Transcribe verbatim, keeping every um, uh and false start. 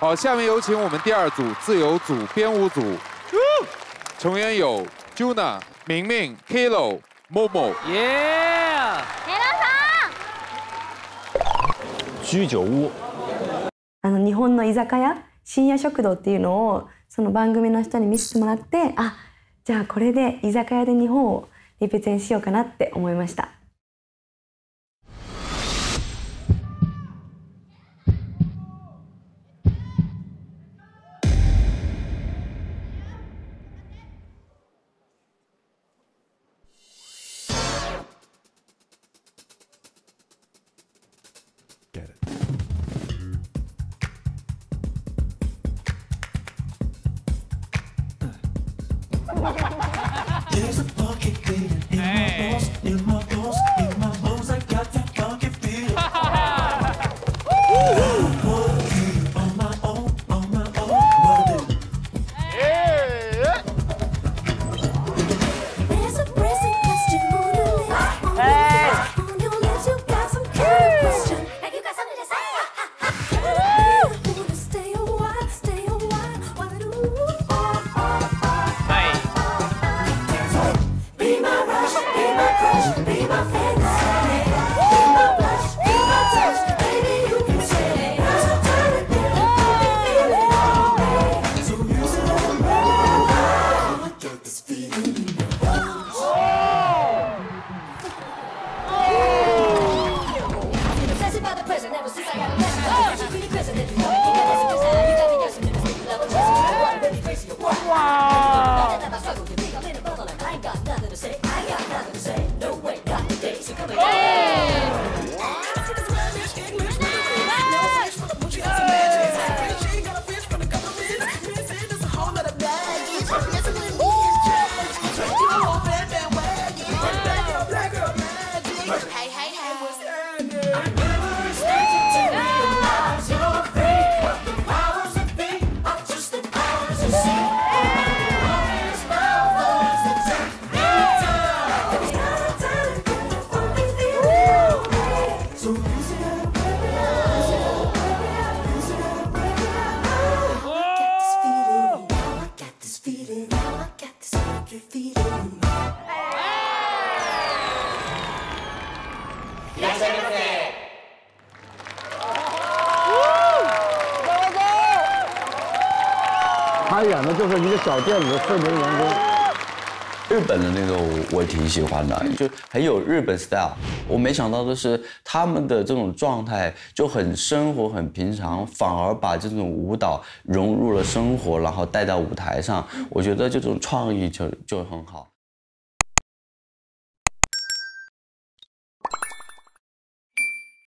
好，下面有请我们第二组自由组编舞组，成员有 Juna、明明、Kilo、Momo。 耶！ 居酒屋。 あの日本の居酒屋、深夜食堂っていうのをその番組の人に見せてもらって、あ、じゃあこれで居酒屋で日本をリペゼンしようかなって思いました。 There's a funky feeling in my bones, in my bones, in my bones. I got that funky feeling. On my own, on my own, what I do? There's a pressing question on your lips, on your lips, you got some kind of question. Hey, you got something to say? I wanna stay a while, stay a while, what I do? Be my rush, be my crush, be my fantasy. Be my blush, be my touch, baby you can say. There's no time to get a funky feeling on me. So use it up, I got this feeling in my bones. Been obsessed by the present ever since I got a lesson. Oh, you pretty present, you got me guessing, cause now you got me guessing. Never speak level dressing, you want baby crazy, you want. Nothing that I struggle to think I'm in a bubble and I ain't got nothing to say. I ain't got nothing to say. No way, not today. So come here. Hey, hey, hey, what's happening? I never expected to realize your fate. The powers that be are just the powers you see. Always powers that take me down. There's not a time to get a funky feeling. So use it up, baby. Use it up, baby. Use it up, baby. Now I got this feeling. Now I got this feeling. Now I got this funky feeling. 他演的就是一个小店里的四名员工。 日本的那个我我挺喜欢的，就很有日本 style。我没想到的是，他们的这种状态就很生活、很平常，反而把这种舞蹈融入了生活，然后带到舞台上。我觉得这种创意就就很好。